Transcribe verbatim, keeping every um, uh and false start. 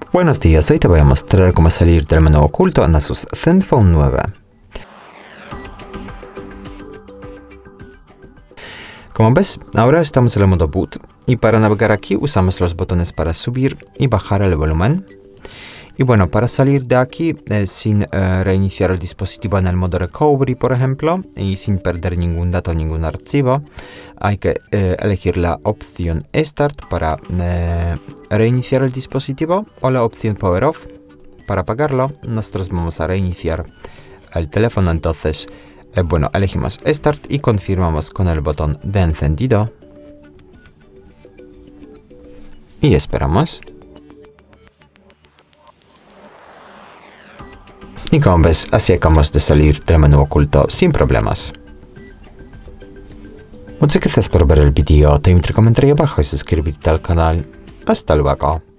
Buenos días, hoy te voy a mostrar cómo salir del menú oculto en Asus ZenFone nueve. Como ves, ahora estamos en el modo boot y para navegar aquí usamos los botones para subir y bajar el volumen. Y bueno, para salir de aquí eh, sin eh, reiniciar el dispositivo en el modo recovery, por ejemplo, y sin perder ningún dato, ningún archivo, hay que eh, elegir la opción Start para eh, reiniciar el dispositivo o la opción Power Off para apagarlo. Nosotros vamos a reiniciar el teléfono, entonces, eh, bueno, elegimos Start y confirmamos con el botón de encendido. Y esperamos. Y como ves, así acabamos de salir del menú oculto sin problemas. Muchas gracias por ver el vídeo, te invito a comentar ahí abajo y suscribirte al canal. Hasta luego.